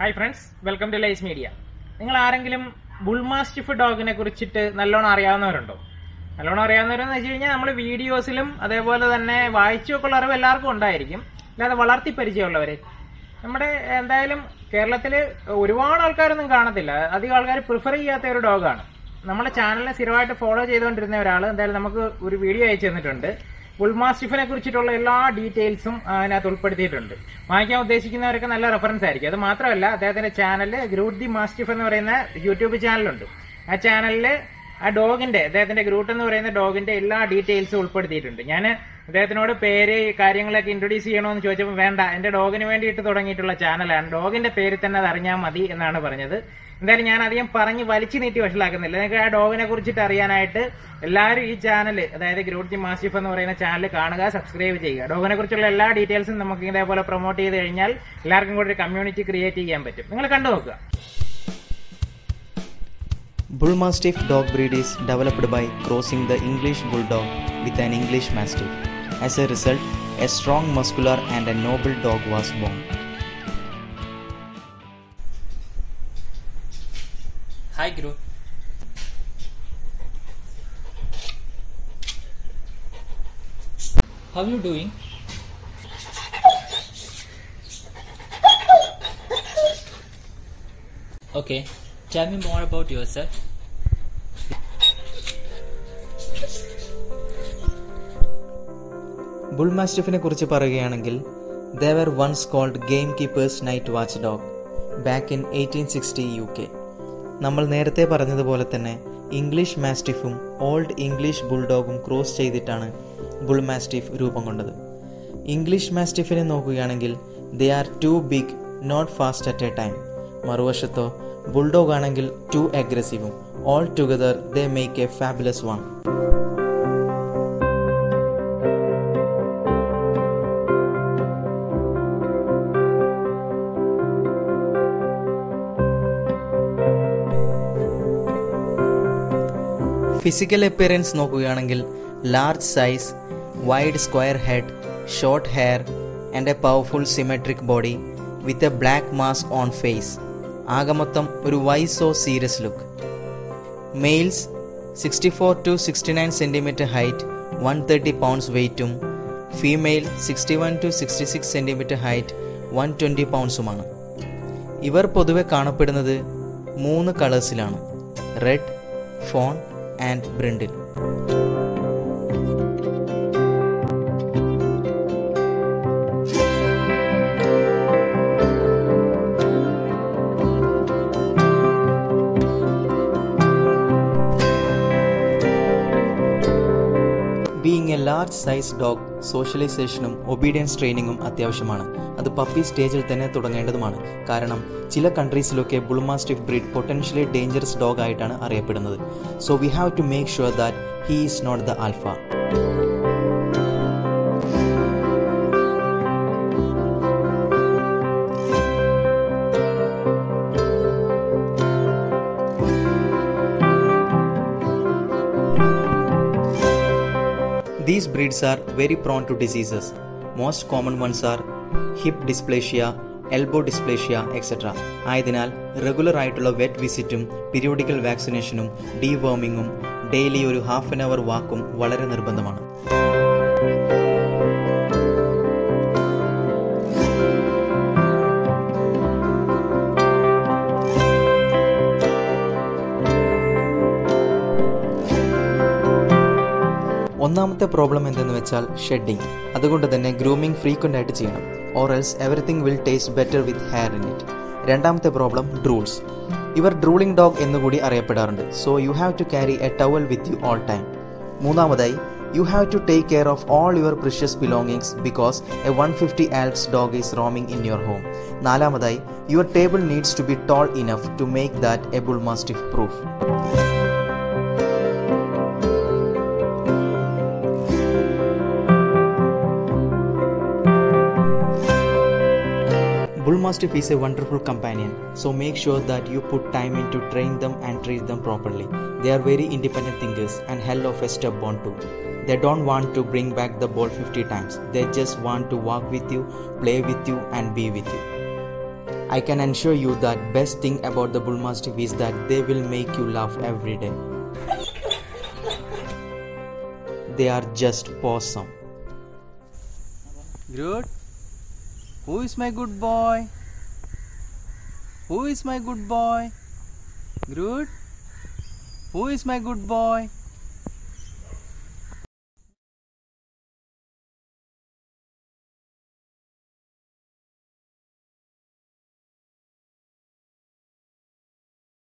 Hi friends, welcome to lies media. നിങ്ങൾ ആരെങ്കിലും bull mastiff ഡോഗിനെ കുറിച്ചിട്ട് നല്ലോണം അറിയാവുന്നവരുണ്ടോ? നല്ലോണം അറിയാവുന്നവരെന്ന് വെച്ച് കഴിഞ്ഞാൽ നമ്മൾ വീഡിയോസിലും അതേപോലെ തന്നെ വായിച്ചൊക്കെ ഉള്ള അറിവ് എല്ലാവർക്കും ഉണ്ടായിരിക്കും. അല്ലാതെ വളർത്തി പരിചയമുള്ളവര് നമ്മുടെ എന്തായാലും കേരളത്തിൽ ഒരുപാട് ആൾക്കാരൊന്നും കാണത്തില്ല. അധികം ആൾക്കാർ പ്രിഫർ ചെയ്യാത്ത ഒരു ഡോഗാണ്. നമ്മുടെ ചാനലിനെ സ്ഥിരമായിട്ട് ഫോളോ ചെയ്തുകൊണ്ടിരുന്ന ഒരാൾ എന്തായാലും നമുക്ക് ഒരു വീഡിയോ അയച്ചു തന്നിട്ടുണ്ട്. ബുൾ മാസ്റ്റിഫിനെ കുറിച്ചിട്ടുള്ള എല്ലാ ഡീറ്റെയിൽസും അതിനകത്ത് ഉൾപ്പെടുത്തിയിട്ടുണ്ട്. വാങ്ങിക്കാൻ ഉദ്ദേശിക്കുന്നവരൊക്കെ നല്ല റെഫറൻസ് ആയിരിക്കും. അത് മാത്രമല്ല, അദ്ദേഹത്തിന്റെ ചാനലിൽ ഗ്രൂട്ട് ദി മാസ്റ്റിഫ് എന്ന് പറയുന്ന യൂട്യൂബ് ചാനലുണ്ട്. ആ ചാനലിൽ ആ ഡോഗിന്റെ, അദ്ദേഹത്തിന്റെ ഗ്രൂട്ട് എന്ന് പറയുന്ന ഡോഗിന്റെ എല്ലാ ഡീറ്റെയിൽസും ഉൾപ്പെടുത്തിയിട്ടുണ്ട്. ഞാൻ അദ്ദേഹത്തിനോട് പേര് കാര്യങ്ങളൊക്കെ ഇൻട്രൊഡ്യൂസ് ചെയ്യണമെന്ന് ചോദിച്ചപ്പോൾ വേണ്ട, എന്റെ ഡോഗിന് വേണ്ടിയിട്ട് തുടങ്ങിയിട്ടുള്ള ചാനലാണ്, ഡോഗിന്റെ പേര് തന്നെ അത് അറിഞ്ഞാൽ മതി എന്നാണ് പറഞ്ഞത്. എന്തായാലും ഞാൻ അധികം പറഞ്ഞ് വലിച്ചു നീട്ടി വഷളാക്കുന്നില്ല. നിങ്ങൾക്ക് ആ ഡോഗിനെ കുറിച്ചിട്ട് അറിയാനായിട്ട് എല്ലാവരും ഈ ചാനൽ, അതായത് ഗ്രൂട്ട് ദി മാസ്റ്റിഫ് എന്ന് പറയുന്ന ചാനൽ കാണുക, സബ്സ്ക്രൈബ് ചെയ്യുക. ഡോഗിനെ കുറിച്ചുള്ള എല്ലാ ഡീറ്റെയിൽസും നമുക്ക് ഇതേപോലെ പ്രൊമോട്ട് ചെയ്ത് കഴിഞ്ഞാൽ എല്ലാവർക്കും കൂടി ഒരു കമ്മ്യൂണിറ്റി ക്രിയേറ്റ് ചെയ്യാൻ പറ്റും. നിങ്ങൾ കണ്ടു നോക്കുക. Bull Mastiff dog breed is developed by crossing the English Bulldog with an English Mastiff. As a result, a strong, muscular and a noble dog was born. Hi Guru. How are you doing? Okay, tell me more about yourself. Bull മാസ്റ്റിഫിനെ കുറിച്ച് പറയുകയാണെങ്കിൽ, they were once called gamekeepers night watch dog back in 1860 UK. നമ്മൾ നേരത്തെ പറഞ്ഞതുപോലെ തന്നെ English മാസ്റ്റിഫും old English ബുൾഡോഗും cross ചെയ്തിട്ടാണ് ബുൾ മാസ്റ്റിഫ് രൂപം കൊണ്ടത്. ഇംഗ്ലീഷ് മാസ്റ്റിഫിനെ നോക്കുകയാണെങ്കിൽ they are too big, not fast at a time. മറുവശത്തോ ബുൾഡോഗ് ആണെങ്കിൽ ടു അഗ്രസീവും. All together they make a fabulous one. Physical appearance നോക്കുകയാണെങ്കിൽ large size, wide square head, short hair and a powerful symmetric body with a black mask on face. ആകെ മൊത്തം ഒരു വൈസോ serious look. Males 64 to 69 centimetre height, 130 pounds വെയ്റ്റും. Female 61 to 66 centimetre height, 120 പൗണ്ട്സുമാണ്. ഇവർ പൊതുവെ കാണപ്പെടുന്നത് 3 കളേഴ്സിലാണ്: red, fawn and brindle. Being a large size dog, സോഷ്യലൈസേഷനും ഒബീഡിയൻസ് ട്രെയിനിങ്ങും അത്യാവശ്യമാണ്. അത് പപ്പി സ്റ്റേജിൽ തന്നെ തുടങ്ങേണ്ടതുമാണ്. കാരണം ചില കൺട്രീസിലൊക്കെ bull mastiff breed potentially dangerous dog ആയിട്ടാണ് അറിയപ്പെടുന്നത്. So we have to make sure that he is not the alpha. These breeds are very prone to diseases. Most common ones are hip dysplasia, elbow dysplasia, etc. ആയതിനാൽ regular ആയിട്ടുള്ള vet വിസിറ്റും periodical വാക്സിനേഷനും ഡീവേമിങ്ങും daily ഒരു half an hour വാക്കും വളരെ നിർബന്ധമാണ്. ഒന്നാമത്തെ പ്രോബ്ലം എന്തെന്ന് വെച്ചാൽ ഷെഡിങ്. അതുകൊണ്ട് തന്നെ ഗ്രൂമിംഗ് ഫ്രീക്വൻ്റ് ആയിട്ട് ചെയ്യണം, or else everything will taste better with hair in it. രണ്ടാമത്തെ പ്രോബ്ലം ഡ്രൂൾസ്. ഇവർ ഡ്രൂളിംഗ് ഡോഗ് എന്നുകൂടി അറിയപ്പെടാറുണ്ട്. So you have to carry a towel with you all time. മൂന്നാമതായി, you have to take care of all your precious belongings because a 150 alps dog is roaming in your home. നാലാമതായി, your table needs to be tall enough to make that a bull mastiff proof. Bull Mastiff is a wonderful companion, so make sure that you put time into train them and treat them properly. They are very independent thinkers and hell of a stubborn too. They don't want to bring back the ball 50 times. They just want to walk with you, play with you and be with you. I can assure you that best thing about the Bull Mastiff is that they will make you laugh every day. They are just awesome. Groot, who is my good boy? Who is my good boy? Groot, who is my good boy?